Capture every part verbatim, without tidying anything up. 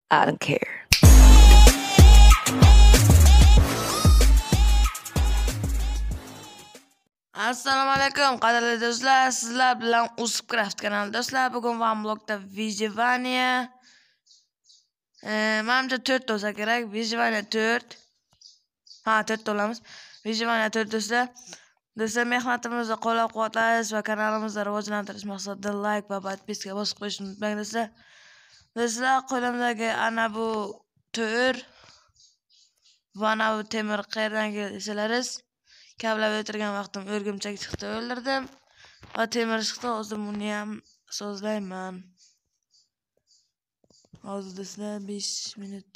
I don't care. Assalomu alaykum qadrli do'stlar, sizlar bilan Uzcraft kanali do'stlar. Bugun Vanblogda Vyjevaniya e, menimcha to'rt bo'lsa kerak. Vyjevaniya to'rt. Ha, to'rt olamiz. Vyjevaniya to'rt do'stlar. Do'stlar, mehnatimizni qo'llab-quvvatlash va kanalimizni rivojlantirish maqsadida like va podpiska bosib qo'yishni unutmang do'stlar. Do'stlar, qo'limdagi ana bu to'r va ana bu temir qayerdan keldi desalaringiz, kavlab o'tirgan vaqtim o'rgimchak chiqdi, o'ldirdim va temir chiqdi. Hozir buni ham so'zlayman. Hozir do'stlar besh minut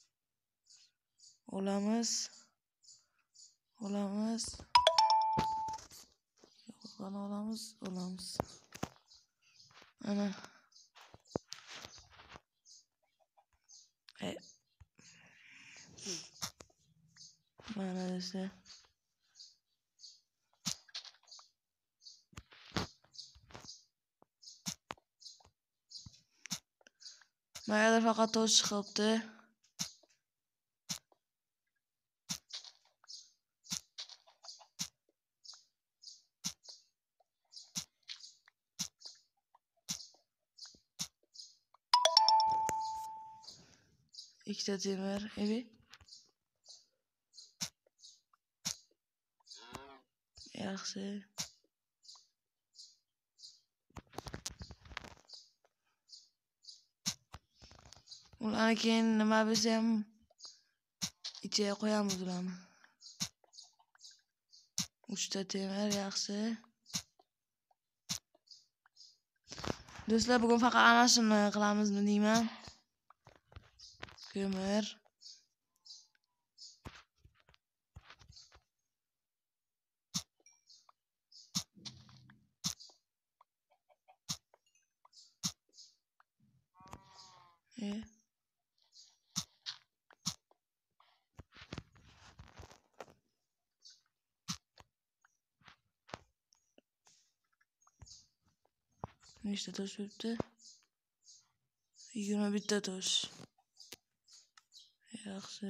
olamiz. Olamiz. Qani olamiz, olamiz. Ana. E. Mana do'stlar. Mayada faqat tosh chiqibdi. Ikkita temir, evi. Yaxshi. Ularni keyin nima bo'lsa ham ichiga qo'yamiz ularni. uchta temir, yaxshi. Do'stlar, bugun faqat ana shuni qilamizmi deyman. Ko'mir. E. Nechta tosh bo'libdi? yigirma bitta tosh. Yaxshi.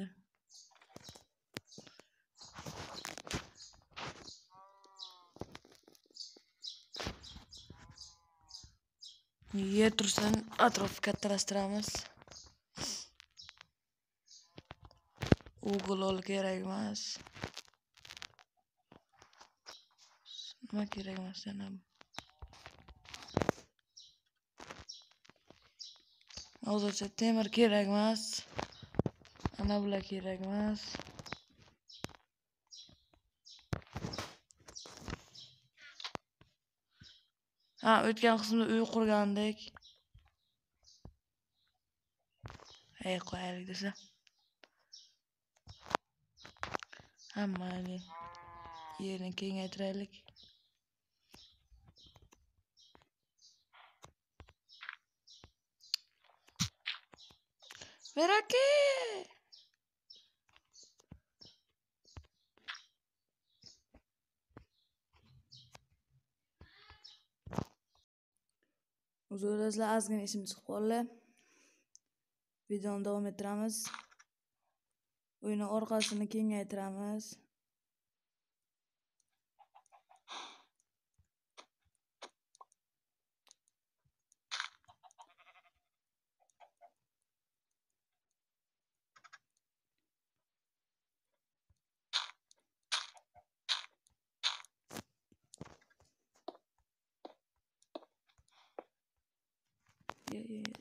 Yer tursin, atrofni kattalashtiramiz. Uyg'ul kerak emas. Nima kerak emas yana? Hozircha temir kerak emas. Ana bular kerak emas. Ha, o'tgan qismda uy qurgandek. Ey, qo'yaylik desa. Hammani yerni kengaytiraylik. Beraki! Uzr do'stlar, ozgina ishim chiqib qoldi. Videoni davom ettiramiz. Uyni orqasini kengaytiramiz. Ye, ye, ye.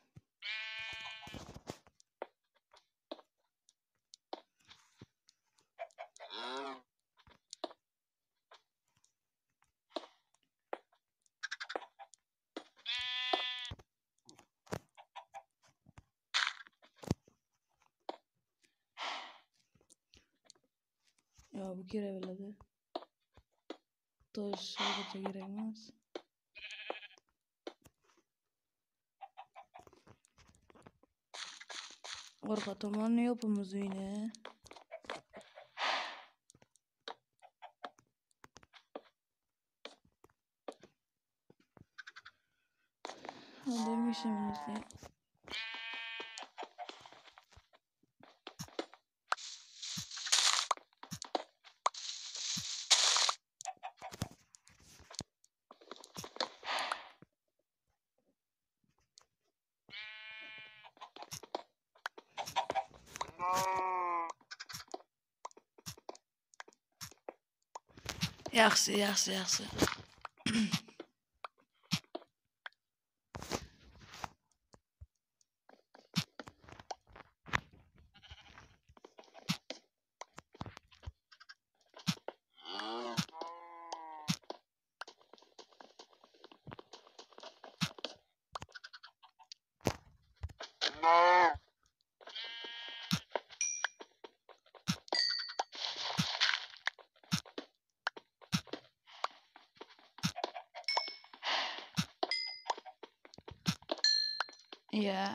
Ya bu kerak bo'ladi. Tosh hozircha kerak emas. Orqa tomonni yopamiz uyni. Hadi işimizde. Yaxshi, yaxshi, yaxshi. Ya.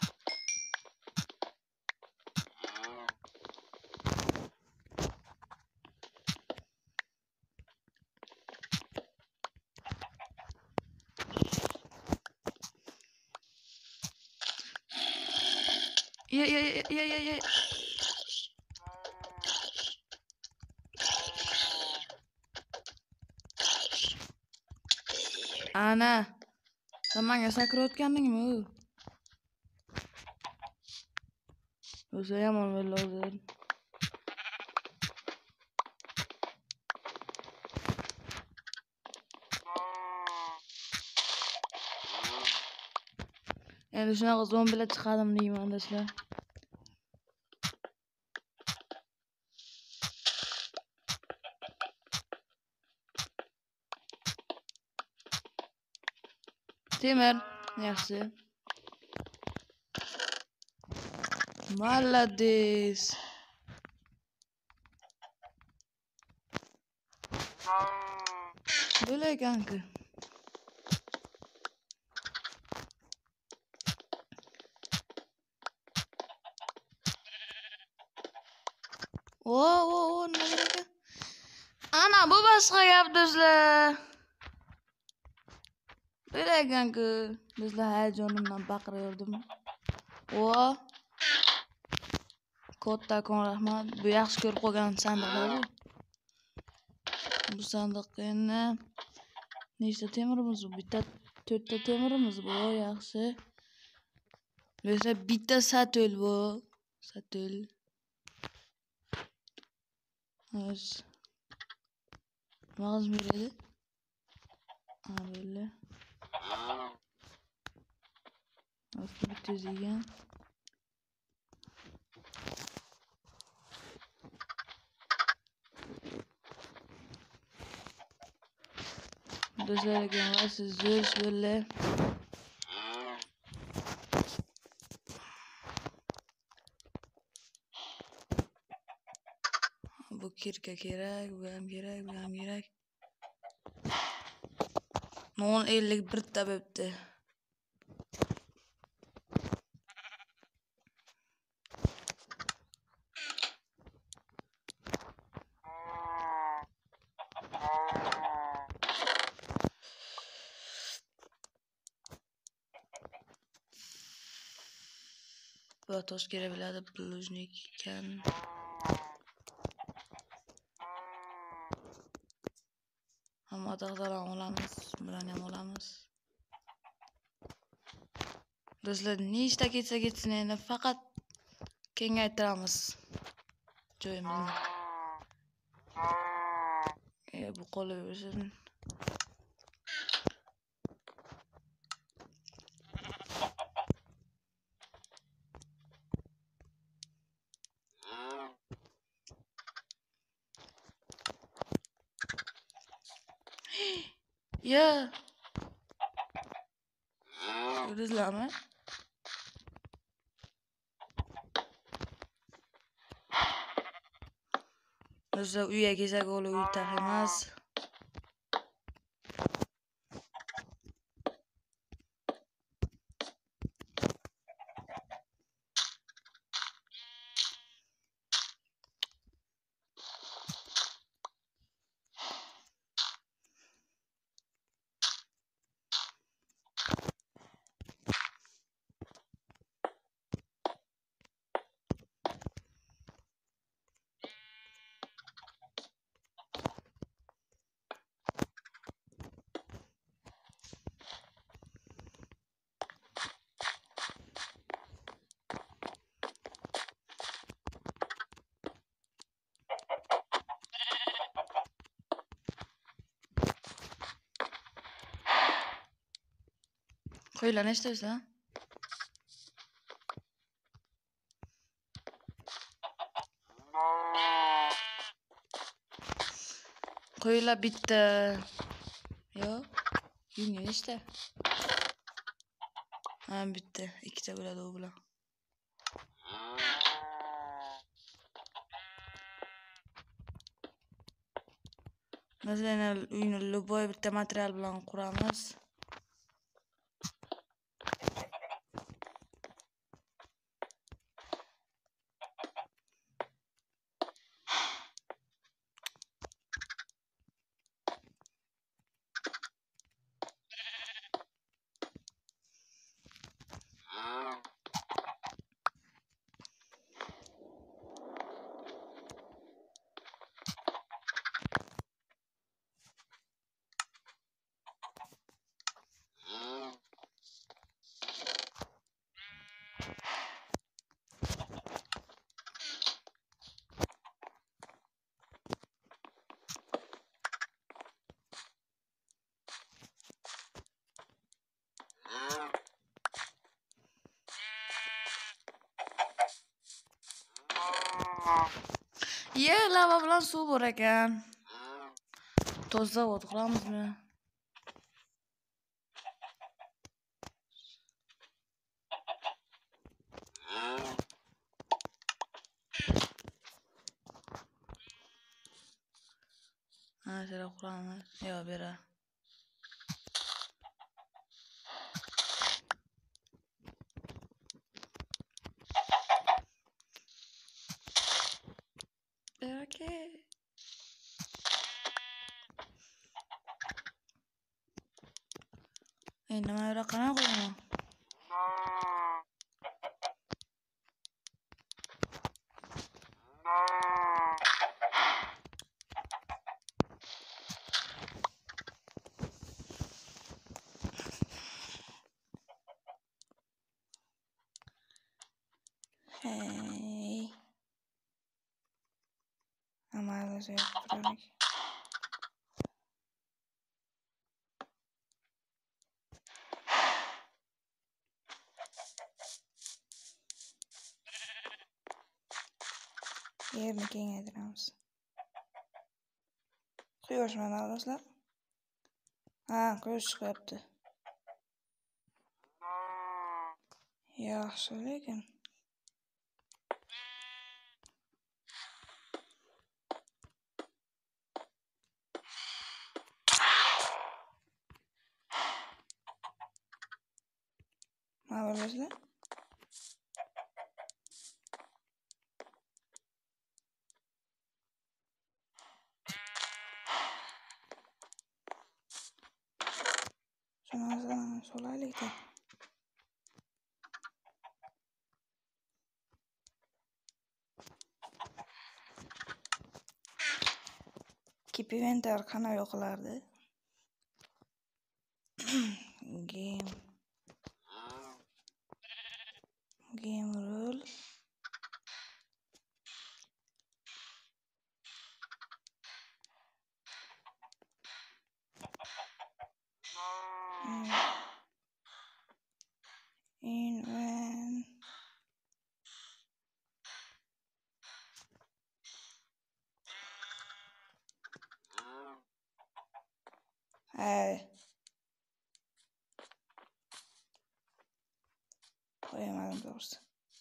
Ya ya ya ya ya ya. Ana. Sen menga sakrayotgandingmi u? O'zi yomon bo'ldi hozir. Endi shunaqa zombilar chiqadimi deyman do'stlar. Temir, yaxshi. Молодец. Böyle kanka. Oo oo nima kerak? Ana bu boshqa gap do'stlar. Böyle kanka. Do'stlar hayajonimdan baqiraverdim. Oo. Kattakon rahmat. Bu yaxshi ko'rib qolgan sandiqlar bu. Bu sandiqni nechta temirimiz bu? Bitta to'rtta temirimiz bu, yaxshi. Do'stlar bitta satul bu. Satul. Hozir. Nima qilib beradi? Ha, böyle. Hozir bitta yegan. Do'stlar ekan, siz zo'r böyle. Bu kirka kerak, bu ham kerak, bu ham kerak. Non ellik birta bo'pti. Bu tosh kerak bo'ladi, blujnik ekan. Hamma taqdirdan olamiz, bilan ham olamiz. Do'stlar, nechta ketsa ketsin endi faqat kengaytiramiz joyimizni. E bu qolaversin. Ya. Ko'rdingizlarmi? Do'stlar, uyga kelsak o'li uy tax emas. Qo'ylar nechta o'sa? Qo'ylar bitta. Yo'q. Yunga nechta? Ha, bitta. Ikkita bo'ladi u bilan. Masalan, uyni любой bitta material bilan quramiz. Ye, lava bilan suv bor ekan. Toza zavod quramizmi? Ha, shunday quramiz. Yo, bera. Okay. Endi mana bu yoqqa qanaqa qo'yaman? Hey. Amalga oshirib yerni kengaytiramiz. Quyosh mana do'stlar. Ha, quyosh chiqyapti. Yaxshi, lekin mana do'stlar. Şuna solaylıkta. Keep event arkana yoklardı. Game. Game rule. Invent. Hey. Koyamadım doğrusu.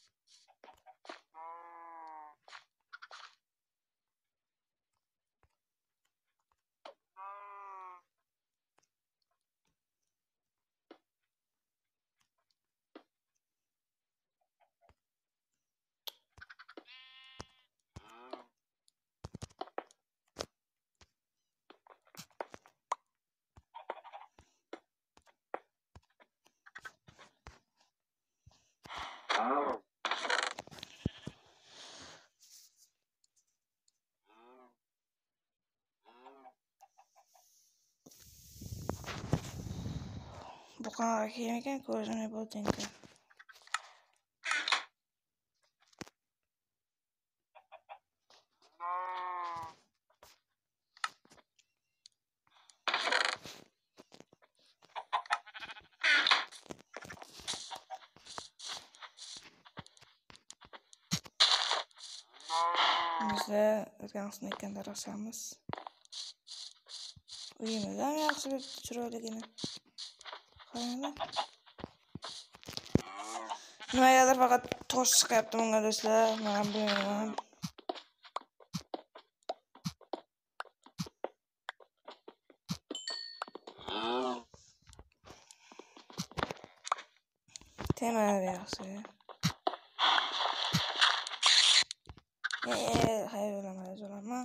Bu kadar yemekken koyacağım bu denke. Bizda o'tgan qismda ekan daraxtamiz. Uyimiz ham yaxshi chiroyligini. Qaranglar. Nimagadir faqat tosh chiqyapti bunga do'stlar. Men bilmayman. Temel yaxshi. Eee, hayır olamaz olamaz.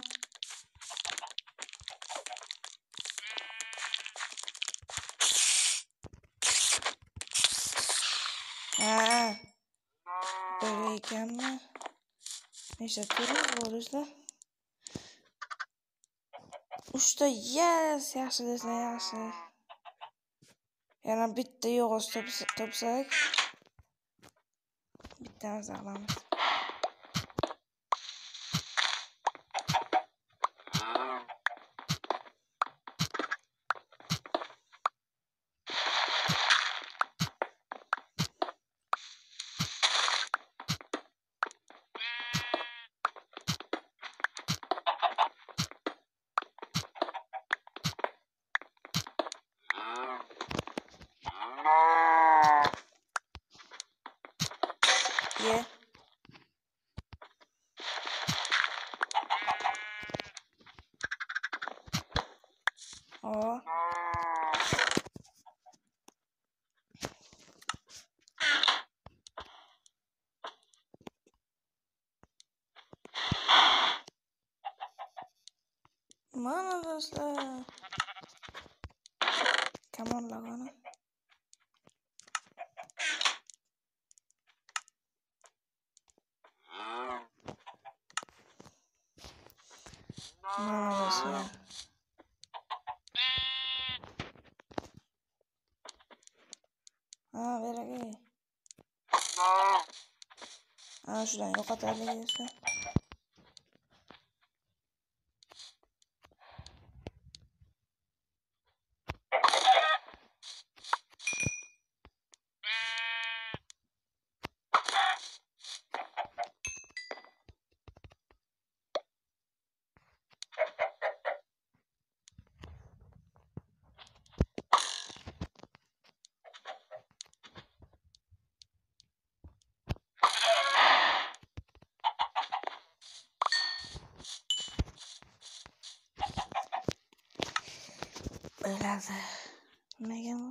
Ha. Böyle iken mi? Neyse turuz bo'lishlar. Uchta yes, yaxshi do'stlar, yaxshi. Yana bitta yog'och topsak, bittani saqlamiz. Ye. O. Mana do'stlar. Come on lag'ana. Mana do'stlar. Ha, beragay. Ha, shundan yo'qotaylik do'stlar. Bo'ladi. Nimaga bu?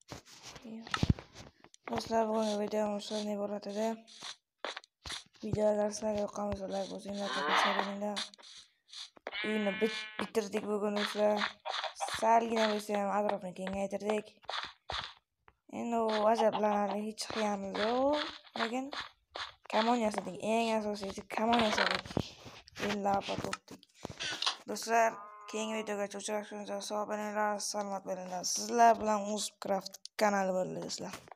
Do'stlar, bugungi videomiz shunday bo'ladi. Video agar sizlarga yoqqan bo'lsa, like bosinglar, ko'pchiliklar. Uyni bitirdik bugun do'stlar. Salgina bo'lsa ham atrofni kengaytirdik. Endi u ajablanarli hech qiyamiz yo'q. Lekin kamon yasadik. Eng asosiysi kamon yasadik. Bellapa topdik. Do'stlar, keyingi videoga uchrashguncha sog' bo'linglar, salomat bo'linglar. Sizlar bilan Uzcraft kanali bo'ldi do'stlar.